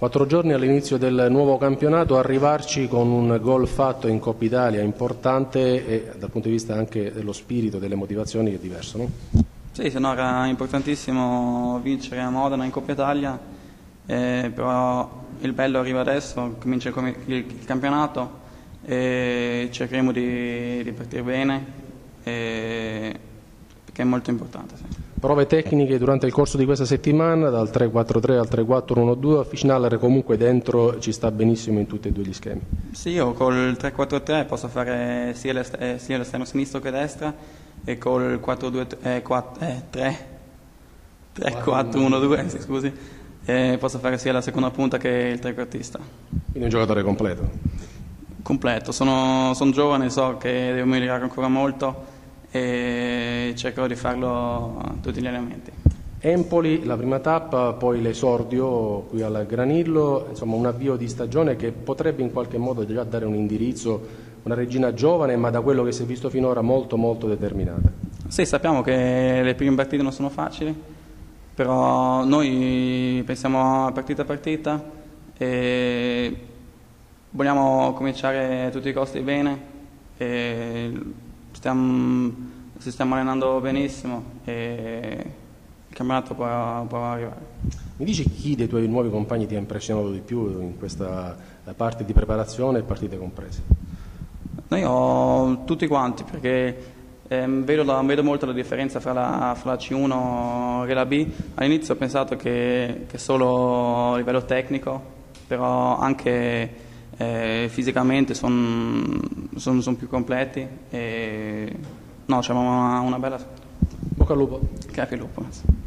4 giorni all'inizio del nuovo campionato, arrivarci con un gol fatto in Coppa Italia importante e dal punto di vista anche dello spirito, delle motivazioni è diverso, no? Sì, se no era importantissimo vincere a Modena in Coppa Italia, però il bello arriva adesso, comincia il campionato e cercheremo di partire bene perché è molto importante. Sì. Prove tecniche durante il corso di questa settimana, dal 3-4-3 al 3-4-1-2, Ficinaler comunque dentro ci sta benissimo in tutti e due gli schemi. Sì, io col 3-4-3 posso fare sia l'esterno sinistro che destra e col 3-4-1-2 scusi, posso fare sia la seconda punta che il trequartista. Quindi un giocatore completo. Completo, sono giovane, so che devo migliorare ancora molto e cercherò di farlo a tutti gli allenamenti. Empoli, la prima tappa, poi l'esordio qui al Granillo, insomma un avvio di stagione che potrebbe in qualche modo già dare un indirizzo, una regina giovane ma da quello che si è visto finora molto molto determinata. Sì, sappiamo che le prime partite non sono facili, però noi pensiamo a partita e vogliamo cominciare a tutti i costi bene e si stiamo allenando benissimo e il campionato può arrivare. Mi dici chi dei tuoi nuovi compagni ti ha impressionato di più in questa parte di preparazione e partite comprese? Noi ho tutti quanti perché vedo molto la differenza fra la C1 e la B. All'inizio ho pensato che solo a livello tecnico, però anche fisicamente sono più completi e no, c'è una bella. Bocca al lupo. Grazie al lupo.